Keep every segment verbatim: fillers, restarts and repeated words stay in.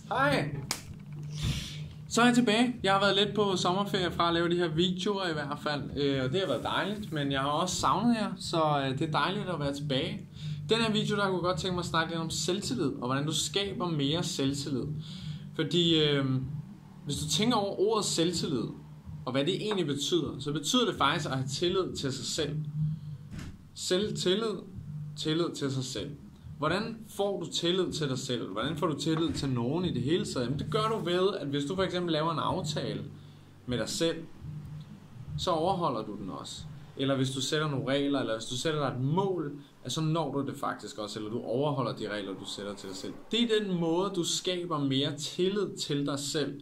Hej! Så er jeg tilbage. Jeg har været lidt på sommerferie fra at lave de her videoer i hvert fald. Og det har været dejligt, men jeg har også savnet jer, så det er dejligt at være tilbage. Den her video, der kunne jeg godt tænke mig at snakke lidt om selvtillid, og hvordan du skaber mere selvtillid. Fordi øh, hvis du tænker over ordet selvtillid, og hvad det egentlig betyder, så betyder det faktisk at have tillid til sig selv. Selvtillid, tillid til sig selv. Hvordan får du tillid til dig selv? Hvordan får du tillid til nogen i det hele taget? Jamen, det gør du ved, at hvis du for eksempel laver en aftale med dig selv, så overholder du den også. Eller hvis du sætter nogle regler, eller hvis du sætter dig et mål, så når du det faktisk også, eller du overholder de regler, du sætter til dig selv. Det er den måde, du skaber mere tillid til dig selv.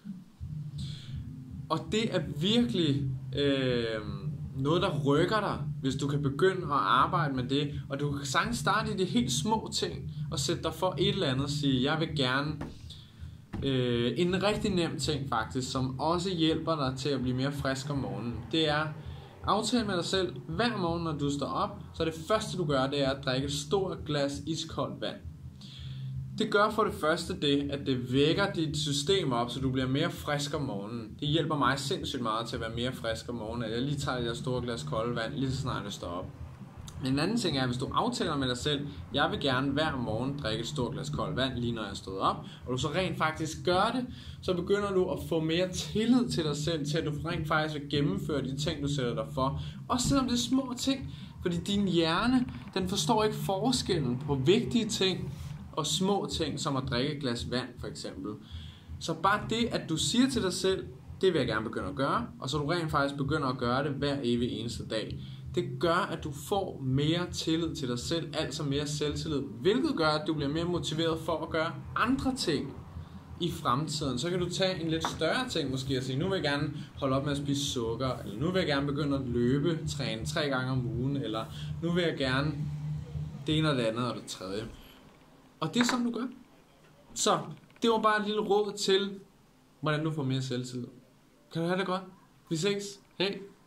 Og det er virkelig øh, noget, der rykker dig, hvis du kan begynde at arbejde med det. Og du kan sagtens starte i de helt små ting, og sætte dig for et eller andet og sige, jeg vil gerne... Øh, en rigtig nem ting faktisk, som også hjælper dig til at blive mere frisk om morgenen, det er aftale med dig selv, hver morgen når du står op, så det første du gør, det er at drikke et stort glas iskoldt vand. Det gør for det første det, at det vækker dit system op, så du bliver mere frisk om morgenen. Det hjælper mig sindssygt meget til at være mere frisk om morgenen, at jeg lige tager det der store glas koldt vand, lige så snart jeg står op. Men en anden ting er, at hvis du aftaler med dig selv, jeg vil gerne hver morgen drikke et stort glas koldt vand, lige når jeg stod op, og du så rent faktisk gør det, så begynder du at få mere tillid til dig selv, til at du rent faktisk vil gennemføre de ting, du sætter dig for. Også selvom det er små ting, fordi din hjerne, den forstår ikke forskellen på vigtige ting og små ting, som at drikke et glas vand for eksempel. Så bare det, at du siger til dig selv, det vil jeg gerne begynde at gøre, og så du rent faktisk begynder at gøre det hver evig eneste dag. Det gør, at du får mere tillid til dig selv, altså mere selvtillid, hvilket gør, at du bliver mere motiveret for at gøre andre ting i fremtiden. Så kan du tage en lidt større ting måske og sige, nu vil jeg gerne holde op med at spise sukker, eller nu vil jeg gerne begynde at løbe, træne tre gange om ugen, eller nu vil jeg gerne det ene og det andet og det tredje. Og det er sådan, du gør. Så det var bare et lille råd til, hvordan du får mere selvtillid. Kan du have det godt? Vi ses. Hej.